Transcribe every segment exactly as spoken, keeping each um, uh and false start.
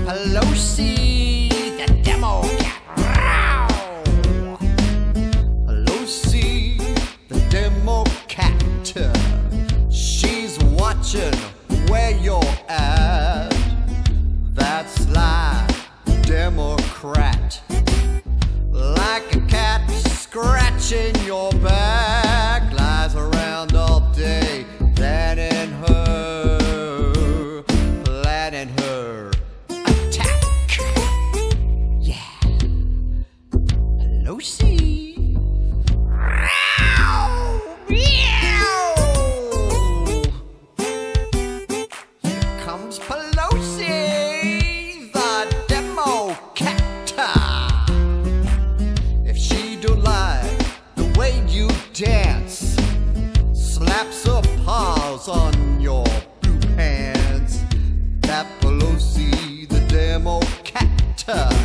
Pelosi, the Democrat. Pelosi, the Democrat. She's watching where you're at. That sly Democrat. Like a cat scratching your back, lies around all day, planning her, planning her attack. Yeah, Pelosi. Here comes Pelosi, the Democrat. If she don't like the way you dance, slaps her paws on your blue pants. That Pelosi, the Democrat.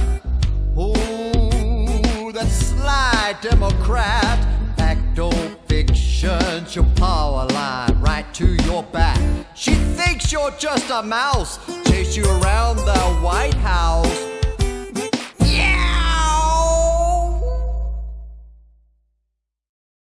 Oh, that sly Democrat. Acto fiction, she'll power line right to your back. She thinks you're just a mouse, chase you around the White House.